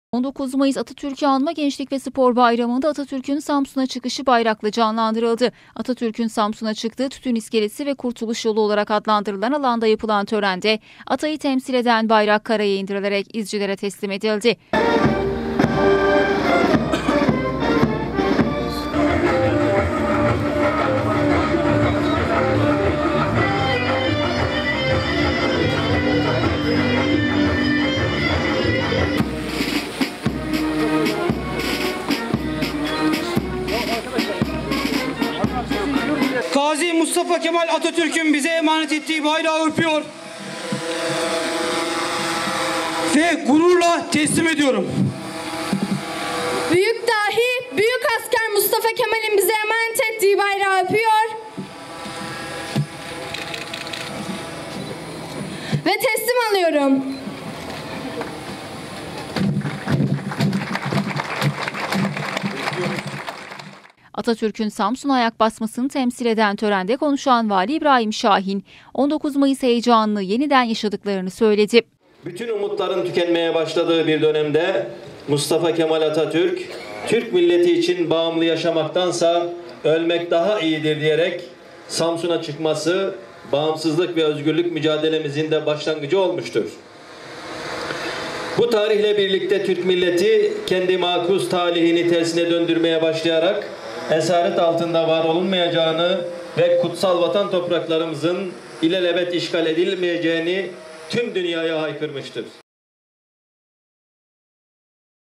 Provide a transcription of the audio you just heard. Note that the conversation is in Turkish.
19 Mayıs Atatürk'ü Anma Gençlik ve Spor Bayramı'nda Atatürk'ün Samsun'a çıkışı bayrakla canlandırıldı. Atatürk'ün Samsun'a çıktığı Tütün İskelesi ve Kurtuluş Yolu olarak adlandırılan alanda yapılan törende Atay'ı temsil eden bayrak karaya indirilerek izcilere teslim edildi. Gazi Mustafa Kemal Atatürk'ün bize emanet ettiği bayrağı öpüyor ve gururla teslim ediyorum. Büyük dahi, büyük asker Mustafa Kemal'in bize emanet ettiği bayrağı öpüyor ve teslim alıyorum. Atatürk'ün Samsun'a ayak basmasını temsil eden törende konuşan Vali İbrahim Şahin, 19 Mayıs heyecanını yeniden yaşadıklarını söyledi. Bütün umutların tükenmeye başladığı bir dönemde Mustafa Kemal Atatürk, Türk milleti için bağımlı yaşamaktansa ölmek daha iyidir diyerek Samsun'a çıkması, bağımsızlık ve özgürlük mücadelemizin de başlangıcı olmuştur. Bu tarihle birlikte Türk milleti kendi makus talihini tersine döndürmeye başlayarak esaret altında var olunmayacağını ve kutsal vatan topraklarımızın ilelebet işgal edilmeyeceğini tüm dünyaya haykırmıştır.